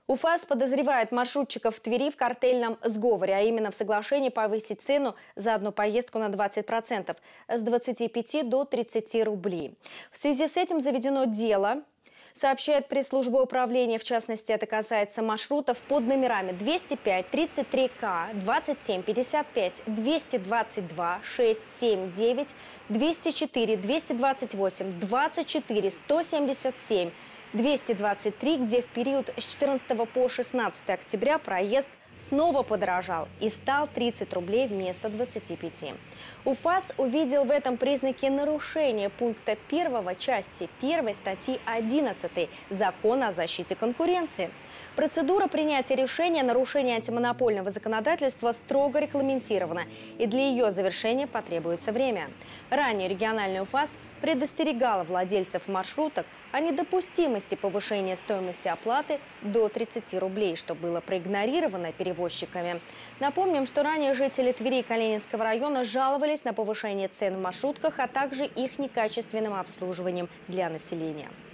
УФАС подозревает маршрутчиков в Твери в картельном сговоре, а именно в соглашении повысить цену за одну поездку на 20% с 25 до 30 рублей. В связи с этим заведено дело, сообщает пресс-служба управления. В частности, это касается маршрутов под номерами 205, 33К, 27, 55, 222, 6, 7, 9, 204, 228, 24, 177, 223, где в период с 14 по 16 октября проезд снова подорожал и стал 30 рублей вместо 25. УФАС увидел в этом признаки нарушения пункта 1 части 1 статьи 11 Закона о защите конкуренции. Процедура принятия решения о нарушении антимонопольного законодательства строго регламентирована, и для ее завершения потребуется время. Ранее региональный УФАС предостерегала владельцев маршруток о недопустимости повышения стоимости оплаты до 30 рублей, что было проигнорировано перевозчиками. Напомним, что ранее жители Твери и Калининского района жаловались на повышение цен в маршрутках, а также их некачественным обслуживанием для населения.